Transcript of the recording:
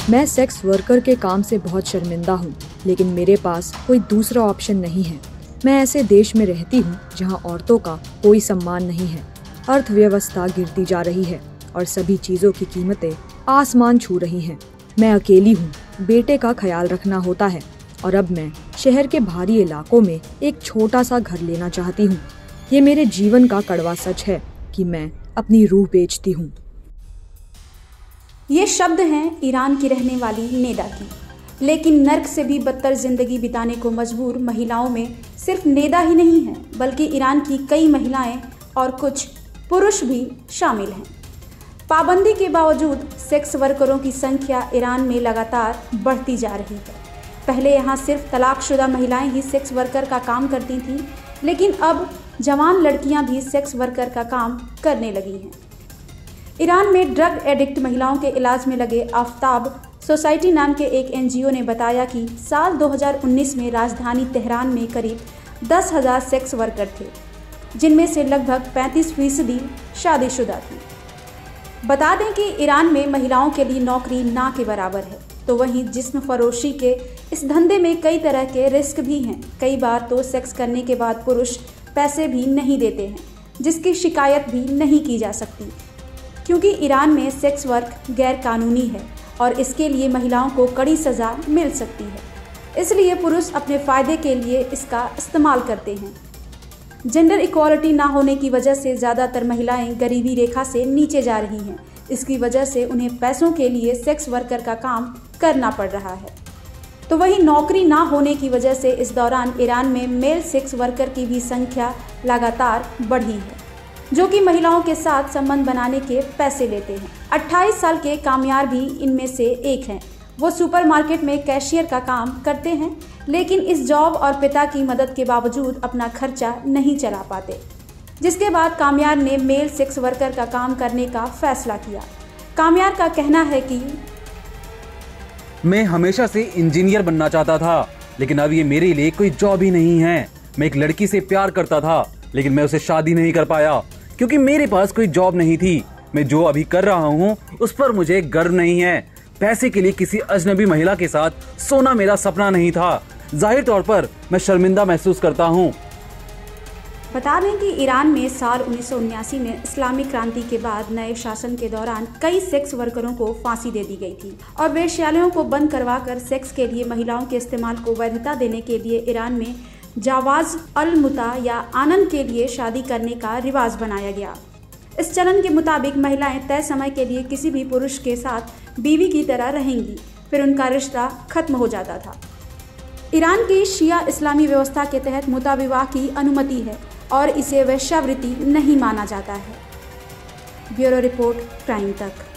मैं sex worker के काम से बहुत शर्मिंदा हूँ, लेकिन मेरे पास कोई दूसरा ऑप्शन नहीं है। मैं ऐसे देश में रहती हूँ जहाँ औरतों का कोई सम्मान नहीं है। अर्थव्यवस्था गिरती जा रही है और सभी चीजों की कीमतें आसमान छू रही हैं। मैं अकेली हूँ, बेटे का ख्याल रखना होता है और अब मैं शहर के भारी इलाकों में एक छोटा सा घर लेना चाहती हूँ। ये मेरे जीवन का कड़वा सच है कि मैं अपनी रूह बेचती हूँ। ये शब्द हैं ईरान की रहने वाली नेदा की। लेकिन नर्क से भी बदतर जिंदगी बिताने को मजबूर महिलाओं में सिर्फ नेदा ही नहीं है, बल्कि ईरान की कई महिलाएं और कुछ पुरुष भी शामिल हैं। पाबंदी के बावजूद सेक्स वर्करों की संख्या ईरान में लगातार बढ़ती जा रही है। पहले यहाँ सिर्फ तलाकशुदा महिलाएं ही सेक्स वर्कर का काम करती थीं, लेकिन अब जवान लड़कियां भी सेक्स वर्कर का काम करने लगी हैं। ईरान में ड्रग एडिक्ट महिलाओं के इलाज में लगे आफ्ताब सोसाइटी नाम के एक एनजीओ ने बताया कि साल 2019 में राजधानी तेहरान में करीब 10,000 सेक्स वर्कर थे, जिनमें से लगभग 35% शादीशुदा थी। बता दें कि ईरान में महिलाओं के लिए नौकरी ना के बराबर है, तो वहीं जिस्म फरोशी के इस धंधे में कई तरह के रिस्क भी हैं। कई बार तो सेक्स करने के बाद पुरुष पैसे भी नहीं देते हैं, जिसकी शिकायत भी नहीं की जा सकती, क्योंकि ईरान में सेक्स वर्क गैर कानूनी है और इसके लिए महिलाओं को कड़ी सज़ा मिल सकती है। इसलिए पुरुष अपने फ़ायदे के लिए इसका इस्तेमाल करते हैं। जेंडर इक्वालिटी ना होने की वजह से ज़्यादातर महिलाएं गरीबी रेखा से नीचे जा रही हैं। इसकी वजह से उन्हें पैसों के लिए सेक्स वर्कर का काम करना पड़ रहा है। तो वहीं नौकरी ना होने की वजह से इस दौरान ईरान में मेल सेक्स वर्कर की भी संख्या लगातार बढ़ी है, जो कि महिलाओं के साथ संबंध बनाने के पैसे लेते हैं। 28 साल के कामयार भी इनमें से एक हैं। वो सुपरमार्केट में कैशियर का काम करते हैं, लेकिन इस जॉब और पिता की मदद के बावजूद अपना खर्चा नहीं चला पाते, जिसके बाद कामयार ने मेल सेक्स वर्कर का काम करने का फैसला किया। कामयार का कहना है कि मैं हमेशा से इंजीनियर बनना चाहता था, लेकिन अब ये मेरे लिए कोई जॉब ही नहीं है। मैं एक लड़की से प्यार करता था, लेकिन मैं उसे शादी नहीं कर पाया क्योंकि मेरे पास कोई जॉब नहीं थी। मैं जो अभी कर रहा हूँ उस पर मुझे गर्व नहीं है। पैसे के लिए किसी अजनबी महिला के साथ सोना मेरा सपना नहीं था। जाहिर तौर पर मैं शर्मिंदा महसूस करता हूँ। बता दें कि ईरान में साल 1979 में इस्लामिक क्रांति के बाद नए शासन के दौरान कई सेक्स वर्करों को फांसी दे दी गई थी और वेश्यालयों को बंद करवाकर सेक्स के लिए महिलाओं के इस्तेमाल को वैधता देने के लिए ईरान में जावाज अल मुता या आनंद के लिए शादी करने का रिवाज बनाया गया। इस चलन के मुताबिक महिलाएं तय समय के लिए किसी भी पुरुष के साथ बीवी की तरह रहेंगी, फिर उनका रिश्ता खत्म हो जाता था। ईरान की शिया इस्लामी व्यवस्था के तहत मुता विवाह की अनुमति है और इसे वेश्यावृत्ति नहीं माना जाता है। ब्यूरो रिपोर्ट, प्राइम तक।